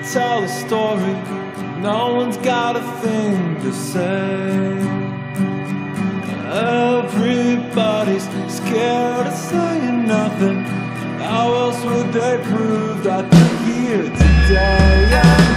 tell a story, no one's got a thing to say. Everybody's scared of saying nothing. How else would they prove that they're here today?